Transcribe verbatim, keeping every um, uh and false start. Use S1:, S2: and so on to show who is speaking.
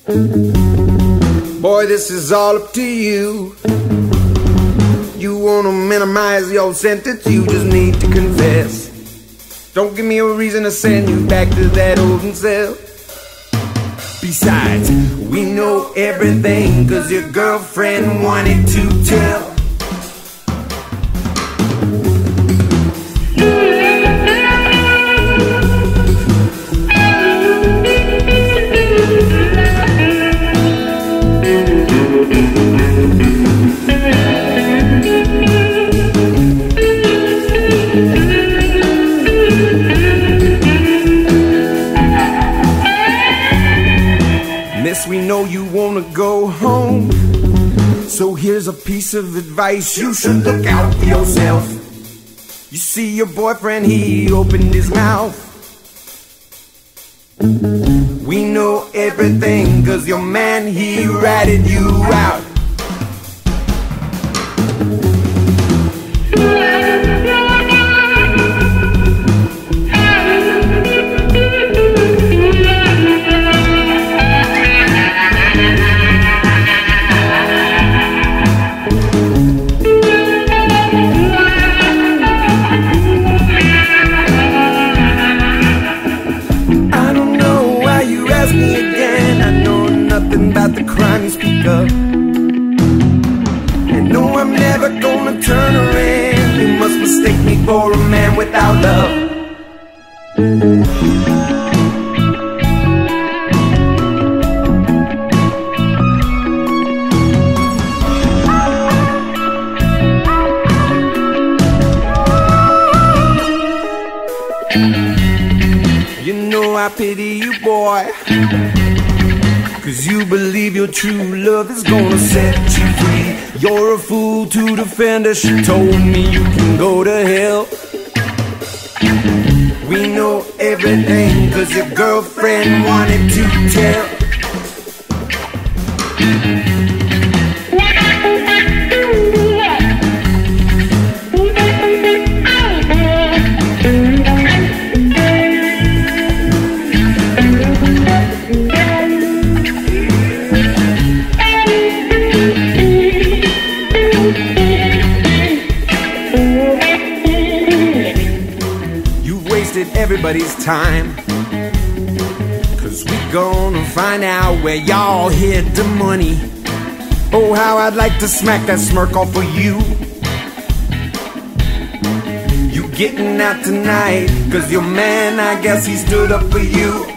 S1: Boy, this is all up to you. You wanna minimize your sentence, you just need to confess. Don't give me a reason to send you back to that old cell. Besides, we know everything, cause your girlfriend wanted to tell. Miss, we know you wanna go home, so here's a piece of advice: you should look out for yourself. You see your boyfriend, he opened his mouth. We know everything, cause your man, he ratted you out. Me again, I know nothing about the crime you speak of, and no, I'm never gonna turn her in. You must mistake me for a man without love. You know I pity you, boy, cause you believe your true love is gonna set you free. You're a fool to defend her, she told me you can go to hell. We know everything, cause your girlfriend wanted to tell. Everybody's time, cause we gonna find out where y'all hid the money. Oh, how I'd like to smack that smirk off of you. You getting out tonight, cause your man, I guess he stood up for you.